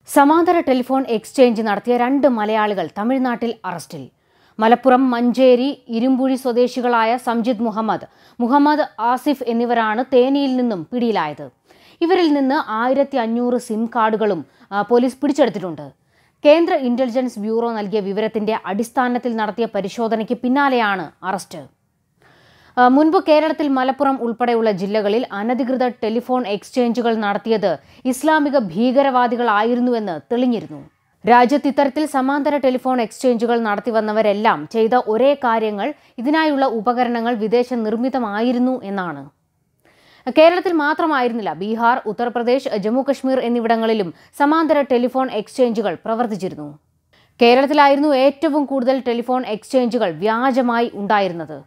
സമാന്തര telephone exchange നടത്തിയ 2 മലയാളികൾ തമിഴ്നാട്ടിൽ അറസ്റ്റിൽ. മലപ്പുറം മഞ്ചേരി ഇരുമ്പുഴി സ്വദേശികളായ സംജിത് മുഹമ്മദ് ആസിഫ് എന്നിവരാണ് തേനിയിൽ നിന്നും പിടിയിലായത്. ഇവരിൽ നിന്ന് 1500 സിം കാർഡുകളും പോലീസ് പിടിച്ചെടുത്തിട്ടുണ്ട്. കേന്ദ്ര ഇന്റലിജൻസ് ബ്യൂറോ നൽകിയ വിവരത്തിന്റെ അടിസ്ഥാനത്തിൽ നടത്തിയ പരിശോധനയ്ക്ക് പിന്നാലെയാണ് അറസ്റ്റ്. മുൻപ് കേരളത്തിൽ മലപ്പുറം ഉൾപ്പെടെയുള്ള ജില്ലകളിൽ അനധികൃത ടെലിഫോൺ എക്സ്ചേഞ്ചുകൾ നടത്തിയത് ഇസ്ലാമിക ഭീകരവാദികളായിരുന്നുവെന്ന് തെളിഞ്ഞിരുന്നു. രാജ്യത്ത് ഇത്തരത്തിൽ സമാന്തര ടെലിഫോൺ എക്സ്ചേഞ്ചുകൾ നടത്തിവന്നവരെല്ലാം ചെയ്ത ഒരേ കാര്യങ്ങൾ ഇതിനായുള്ള ഉപകരണങ്ങൾ വിദേശ നിർമ്മിതമായിരുന്നു എന്നാണ്. കേരളത്തിൽ മാത്രമായിരുന്നില്ല, ബീഹാർ, ഉത്തർപ്രദേശ്, ജമ്മു കശ്മീർ എന്നിവിടങ്ങളിലും സമാന്തര ടെലിഫോൺ എക്സ്ചേഞ്ചുകൾ പ്രവർത്തിച്ചിരുന്നു. കേരളത്തിലായിരുന്നു ഏറ്റവും കൂടുതൽ ടെലിഫോൺ എക്സ്ചേഞ്ചുകൾ വ്യാജമായി ഉണ്ടായിരുന്നത്.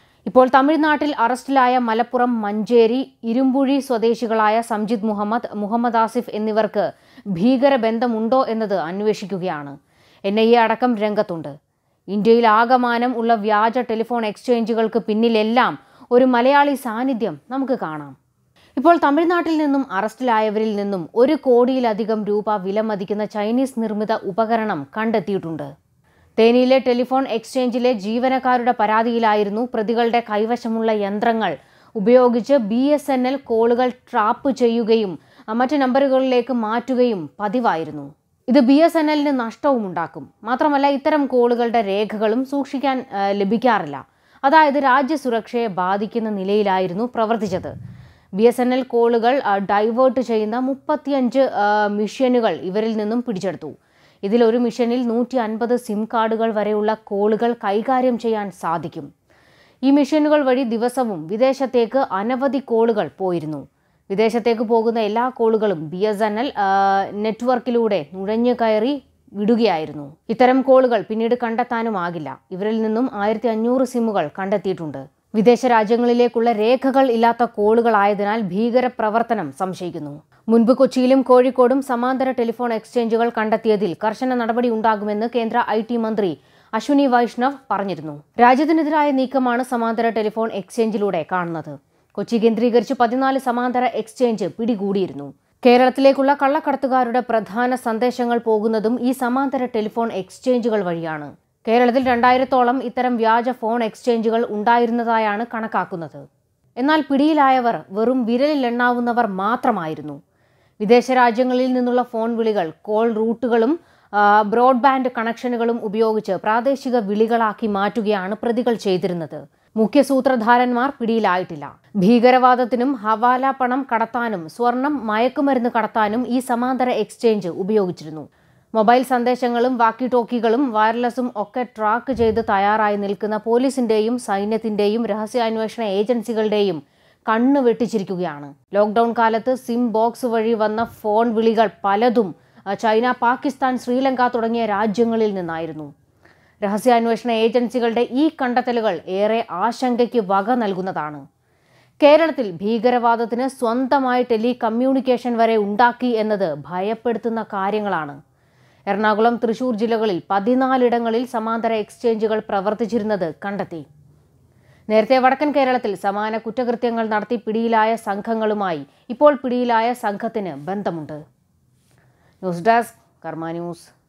ഇപ്പോൾ അറസ്റ്റിലായ മലപ്പുറം മഞ്ചേരി ഇരുമ്പുഴി സ്വദേശികളായ സംജിത് മുഹമ്മദ് ആസിഫ് എന്നിവർക്ക് ഭീകരബന്ധമുണ്ടോ എന്നത് അന്വേഷിക്കുകയാണ്. NIA അടക്കം രംഗത്തുണ്ട്. ഇന്ത്യയിൽ ആകമാനം ഉള്ള വ്യാജ ടെലിഫോൺ എക്സ്ചേഞ്ചുകൾക്ക് പിന്നിലെല്ലാം ഒരു മലയാളി സാന്നിധ്യം നമുക്ക് കാണാം. ഇപ്പോൾ തമിഴ്നാട്ടിൽ നിന്നും അറസ്റ്റിലായവരിൽ നിന്നും 1 കോടിയിലധികം രൂപ വിലമതിക്കുന്ന ചൈനീസ് നിർമ്മിത ഉപകരണം കണ്ടെത്തിയിട്ടുണ്ട്. തേനിയിലെ ടെലിഫോൺ എക്സ്ചേഞ്ചിലെ ജീവനക്കാരുടെ പരാതിയിലായിരുന്നു പ്രതികളുടെ കൈവശമുള്ള യന്ത്രങ്ങൾ ഉപയോഗിച്ച് BSNL കോളുകൾ ട്രാപ്പ് ചെയ്യുകയും മറ്റ് നമ്പറുകളിലേക്ക് മാറ്റുകയും പതിവായിരുന്നു. ഇത് BSNLന് നഷ്ടവും ഉണ്ടാക്കും. മാത്രമല്ല, ഇത്തരം കോളുകളുടെ രേഖകളും സൂക്ഷിക്കാൻ ലഭിക്കാറില്ല. അതായത് രാജ്യസുരക്ഷയെ ബാധിക്കുന്ന നിലയിലായിരുന്നു പ്രവർത്തിച്ചത്. BSNL കോളുകൾ ഡൈവേർട്ട് ചെയ്യുന്ന 35 മിഷ്യനുകൾ ഇവരിൽ നിന്നും പിടിച്ചെടുത്തു. ഇതിൽ ഒരു മിഷനിൽ 150 സിം കാർഡുകൾ വരെയുള്ള കോളുകൾ കൈകാര്യം ചെയ്യാൻ സാധിക്കും. ഈ മിഷനുകൾ വഴി ദിവസവും വിദേശത്തേക്ക് അനവധി കോളുകൾ പോയിരുന്നു. വിദേശത്തേക്ക് പോകുന്ന എല്ലാ കോളുകളും BSNL നെറ്റ്വർക്കിലൂടെ നുഴഞ്ഞു കയറി വിടുകയായിരുന്നു. ഇത്തരം കോളുകൾ പിന്നീട് കണ്ടെത്താനുമാകില്ല. ഇവരിൽ നിന്നും 1500 സിമ്മുകൾ കണ്ടെത്തിയിട്ടുണ്ട്. വിദേശ രാജ്യങ്ങളിലേക്കുള്ള രേഖകൾ ഇല്ലാത്ത കോളുകളായതിനാൽ ഭീകരപ്രവർത്തനം സംശയിക്കുന്നു. മുൻപ് കൊച്ചിയിലും കോഴിക്കോടും സമാന്തര ടെലിഫോൺ എക്സ്ചേഞ്ചുകൾ കണ്ടെത്തിയതിൽ കർശന നടപടി ഉണ്ടാകുമെന്ന് കേന്ദ്ര IT മന്ത്രി അശ്വിനി വൈഷ്ണവ് പറഞ്ഞിരുന്നു. രാജ്യത്തിനെതിരായ നീക്കമാണ് സമാന്തര ടെലിഫോൺ എക്സ്ചേഞ്ചിലൂടെ കാണുന്നത്. കൊച്ചി കേന്ദ്രീകരിച്ച് 14 സമാന്തര എക്സ്ചേഞ്ച് പിടികൂടിയിരുന്നു. കേരളത്തിലേക്കുള്ള കള്ളക്കടത്തുകാരുടെ പ്രധാന സന്ദേശങ്ങൾ പോകുന്നതും ഈ സമാന്തര ടെലിഫോൺ എക്സ്ചേഞ്ചുകൾ വഴിയാണ്. കേരളത്തിൽ 2000-ഓളം ഇത്തരം വ്യാജ ഫോൺ എക്സ്ചേഞ്ചുകൾ ഉണ്ടായിരുന്നതായാണ് കണക്കാക്കുന്നത്. എന്നാൽ പിടിയിലായവർ വെറും വിരലിലെണ്ണാവുന്നവർ മാത്രമായിരുന്നു. വിദേശ രാജ്യങ്ങളിൽ നിന്നുള്ള ഫോൺ വിളികൾ കോൾ റൂട്ടുകളും ബ്രോഡ്ബാൻഡ് കണക്ഷനുകളും ഉപയോഗിച്ച് പ്രാദേശിക വിളികളാക്കി മാറ്റുകയാണ് പ്രതികൾ ചെയ്തിരുന്നത്. മുഖ്യ സൂത്രധാരന്മാർ പിടിയിലായിട്ടില്ല. ഭീകരവാദത്തിനും ഹവാല പണം കടത്താനും സ്വർണം, മയക്കുമരുന്ന് കടത്താനും ഈ സമാന്തര എക്സ്ചേഞ്ച് ഉപയോഗിച്ചിരുന്നു. മൊബൈൽ സന്ദേശങ്ങളും വാക്കി ടോക്കികളും വയർലെസ്സും ഒക്കെ ട്രാക്ക് ചെയ്ത് തയ്യാറായി നിൽക്കുന്ന പോലീസിന്റെയും സൈന്യത്തിന്റെയും രഹസ്യാന്വേഷണ ഏജൻസികളുടെയും കണ്ണ് വെട്ടിച്ചിരിക്കുകയാണ്. ലോക്ക്ഡൌൺ കാലത്ത് സിം ബോക്സ് വഴി വന്ന ഫോൺ വിളികൾ പലതും ചൈന, പാകിസ്ഥാൻ, ശ്രീലങ്ക തുടങ്ങിയ രാജ്യങ്ങളിൽ നിന്നായിരുന്നു. രഹസ്യാന്വേഷണ ഏജൻസികളുടെ ഈ കണ്ടെത്തലുകൾ ഏറെ ആശങ്കയ്ക്ക് വക നൽകുന്നതാണ്. കേരളത്തിൽ ഭീകരവാദത്തിന് സ്വന്തമായി ടെലികമ്മ്യൂണിക്കേഷൻ വരെ ഉണ്ടാക്കി എന്നത് ഭയപ്പെടുത്തുന്ന കാര്യങ്ങളാണ്. എറണാകുളം, തൃശൂർ ജില്ലകളിൽ 14 ഇടങ്ങളിൽ സമാന്തര എക്സ്ചേഞ്ചുകൾ പ്രവർത്തിച്ചിരുന്നത് കണ്ടെത്തി. നേരത്തെ വടക്കൻ കേരളത്തിൽ സമാന കുറ്റകൃത്യങ്ങൾ നടത്തി പിടിയിലായ സംഘങ്ങളുമായി ഇപ്പോൾ പിടിയിലായ സംഘത്തിന് ബന്ധമുണ്ട്. News desk, Karma news.